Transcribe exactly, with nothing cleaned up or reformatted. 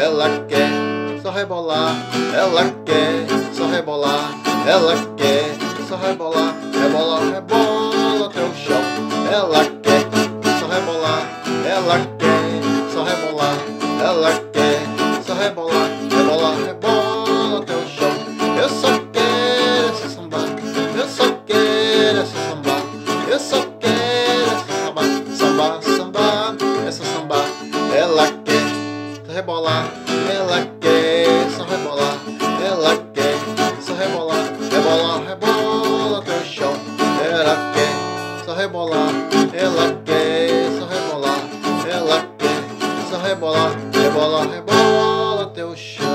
ela quer só rebolar, ela quer só rebolar, ela quer só rebolar, rebola, rebola até o chão. Ela quer só rebolar, ela quer só rebolar, ela quer só rebolar, rebola, rebola até o chão. Eu só quero essa samba, eu só quero essa samba, eu só quero essa samba, samba, samba, essa samba. Ela quer rebolar, ela quer só rebolar, ela quer só rebolar, rebola, rebola até o chão. Ela quer só rebolar, ela quer só rebolar, ela quer só rebolar, rebola, rebola até o chão.